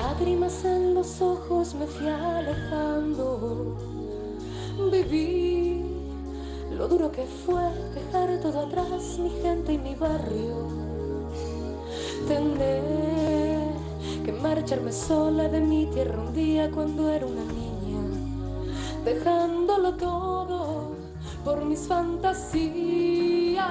lágrimas en los ojos me fui alejando. Viví lo duro que fue dejar todo atrás, mi gente y mi barrio. Tener que marcharme sola de mi tierra un día cuando era una niña, dejándolo todo por mis fantasías.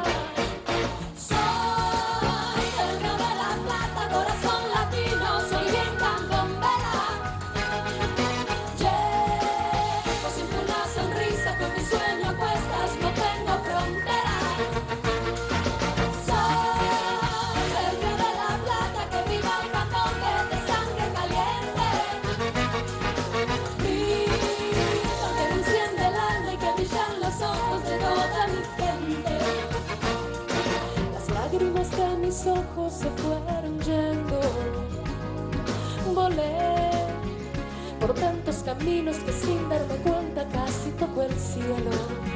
Mis ojos se fueron yendo, volé por tantos caminos que sin darme cuenta casi tocó el cielo.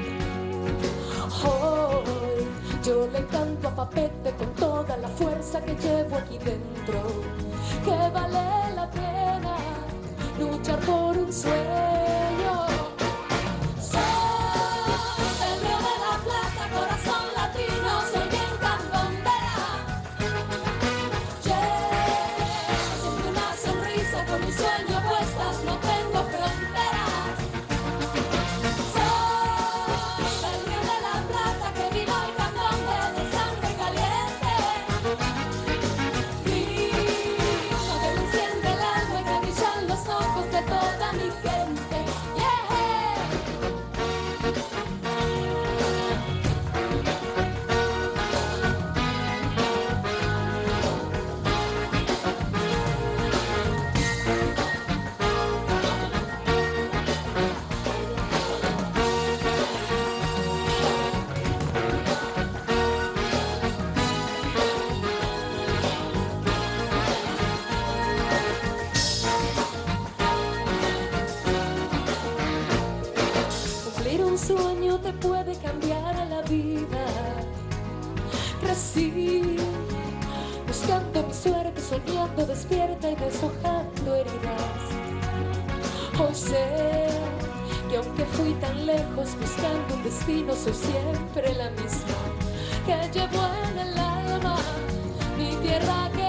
Hoy yo le canto a Papete con toda la fuerza que llevo aquí dentro, que vale la pena luchar por un sueño. Un sueño te puede cambiar la vida. Crecí buscando mi suerte, soñando despierta y deshojando heridas. Hoy sé que aunque fui tan lejos buscando un destino, soy siempre la misma, que llevo en el alma mi tierra.